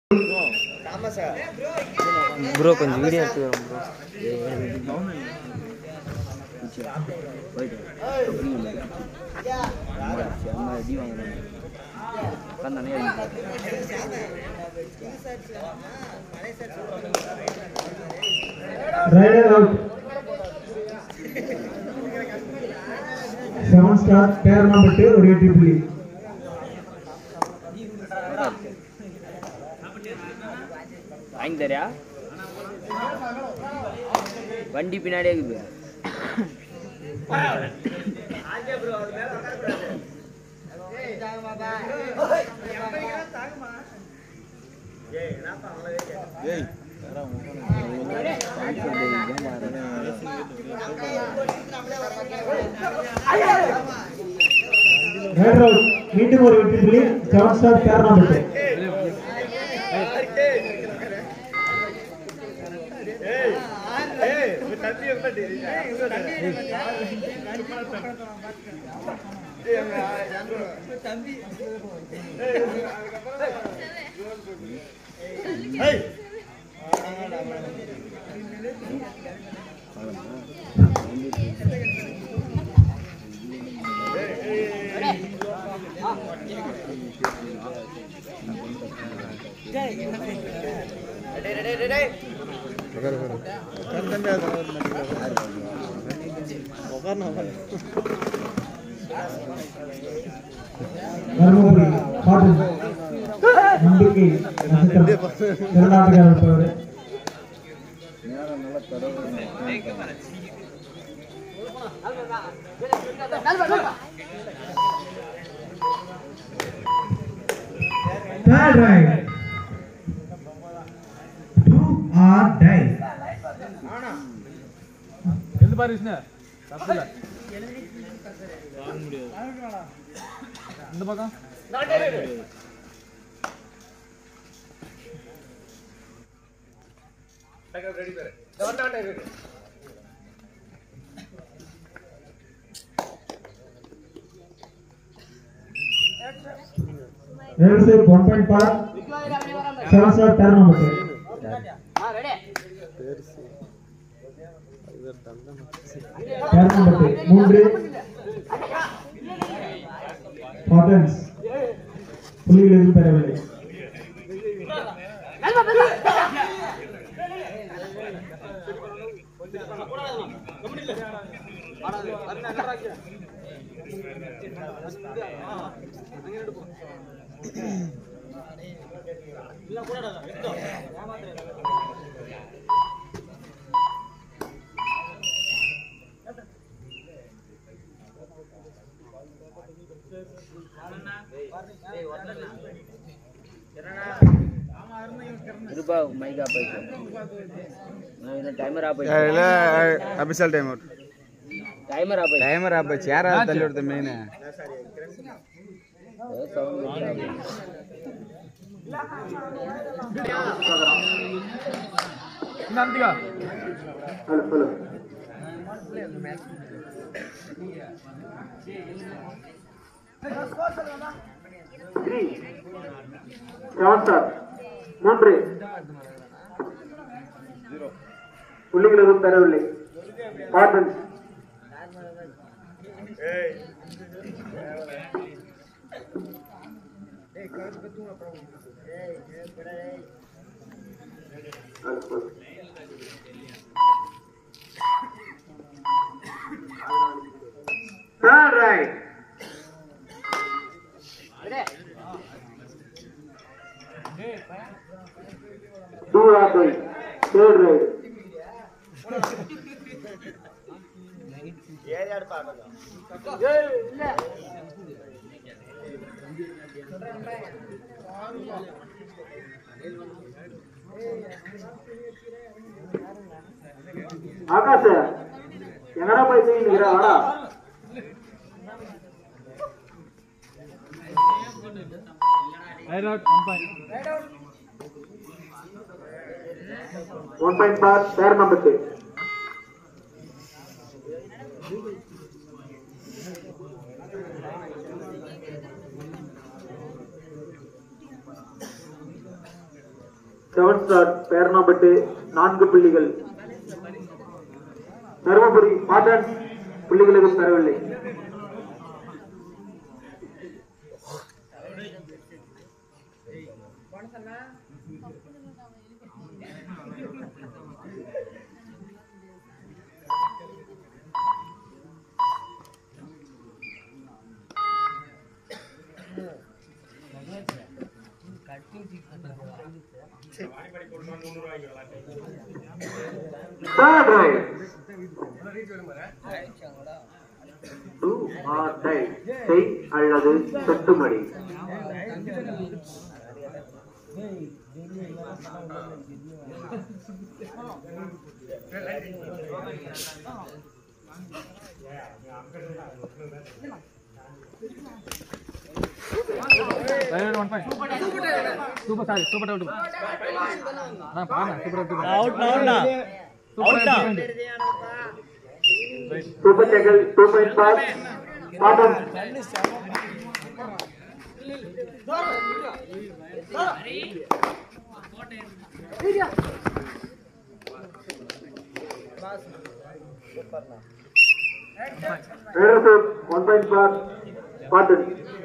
Bro கொஞ்சம் video எடுத்து வரோம் ப்ரோ. 7 ஸ்டார் பேர் நம்பர் 2 ஒரு 8 புள்ளி. வாங்கி தரியா வண்டி பின்னாடியே இருக்குது. மீண்டும் ஒரு 8 புள்ளி. 7 ஸ்டார் பேர் நம்பர் 2. நம்பிக்கை third right. Do or die. எந்த பாரு இஸ்ன தப்புல வாங்க முடியாது. இந்த பக்கம் ரெடி பாரு tornado ready. Ready set 1.5. 7 star turn number 2. Ready turn number 2 Patents புள்ளிகள் எதுவும் பெறவில்லை. இருப்பா மைக் ஆஃப் ஆயிடுச்சு. நான் டைமர் ஆஃப் இல்ல ஆயிடுச்சு. Official time out. Timer off ஆயிடுச்சு. டைமர் ஆஃப் ஆச்சு. யாரா தள்ளி விடுறது மெயின். நந்திகா ஹலோ 3 7 star 3 புள்ளிகள் எதுவும் பெறவில்லை. Patents third right. Do or die. Third right. Akash என்னடா போய் செய்யுங்கடா வாடா. Right out 1.5 pair number 6. Seven star Pernambut 4 புள்ளிகள். தருமபுரி மாதன் புள்ளிகளுக்கு பெறவில்லை. அல்லது செட்டுமடி. சூப்பர் டேக்கல் 2 பாயிண்ட் பாஸ் பாட்டம். Raider 1 point pass Patton.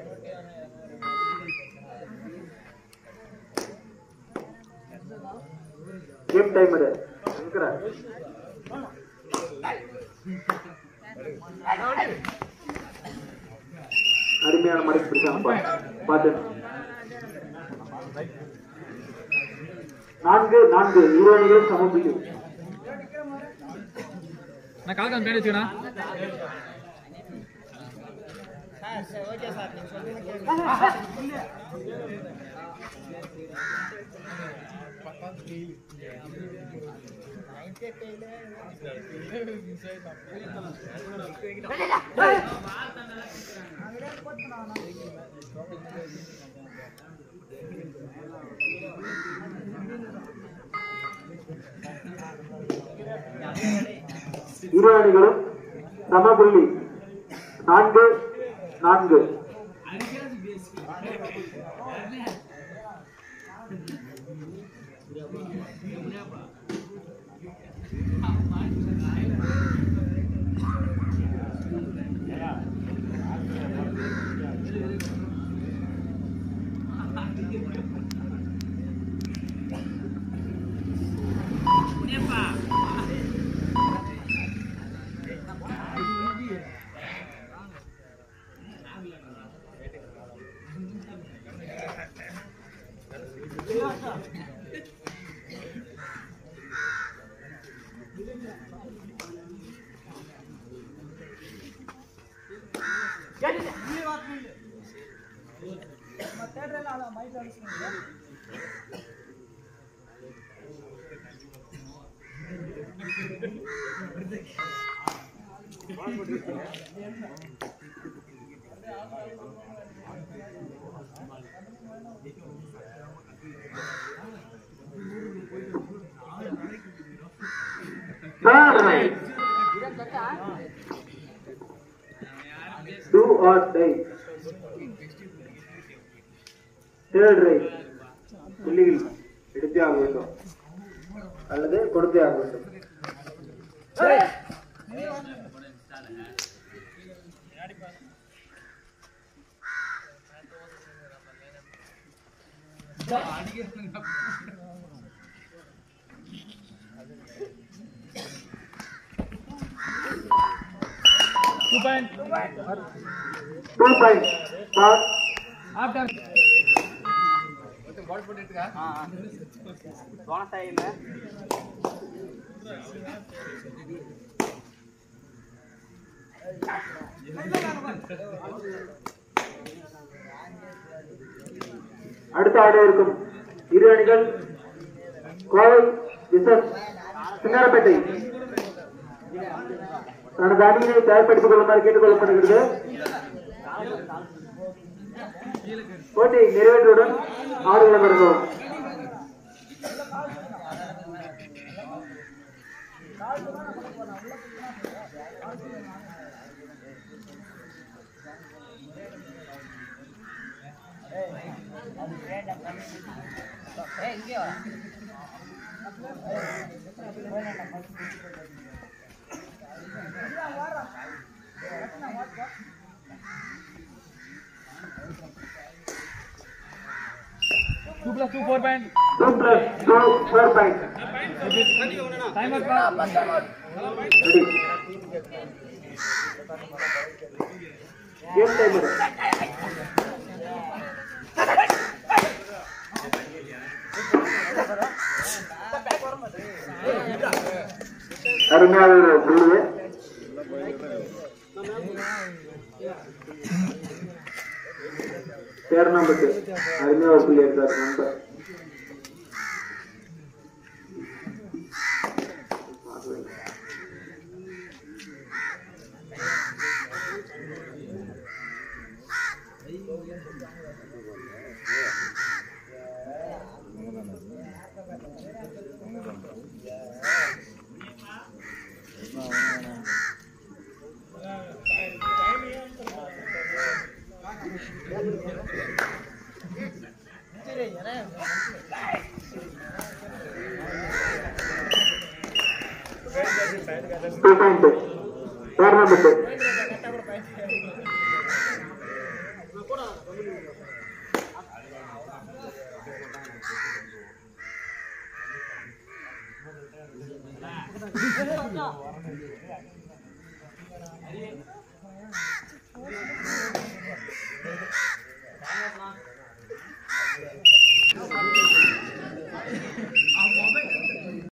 Game timer. அருமையான மடக்கு பிடிச்சாங்க பாட்டன். 4-4 இரு அணிகள் சமபுள்ளி. நான் கால்கான் பேர் வச்சுக்கணா. ஓகே சார் நீங்க சொல்லுங்க. இரு அணிகளும் சமபுள்ளி 4-4. Do or die. Third right. புள்ளிகள் எடுத்தே ஆக வேண்டும் அல்லது கொடுத்தே ஆக வேண்டும். Two point. Pass. After. அடுத்த ஆட இருக்கும் இரு அணிகள் கோவை விசஸ் சின்னாரப்பேட்டை. தனது அணியினை தயார்படுத்திக் கொள்ளுமாறு கேட்டுக் கொள்ளப்படுகிறது. போட்டி நிறைவேற்றுடன் ஆடுகளம் வருகிறோம். Two plus two 4 point. 2 plus 2 4 point. Time out. Ready. Game timer. அருமையாக ஒரு புள்ளி. சேரணம்பட்டு அருமையாக ஒரு புள்ளி எடுத்தார் நண்பர்.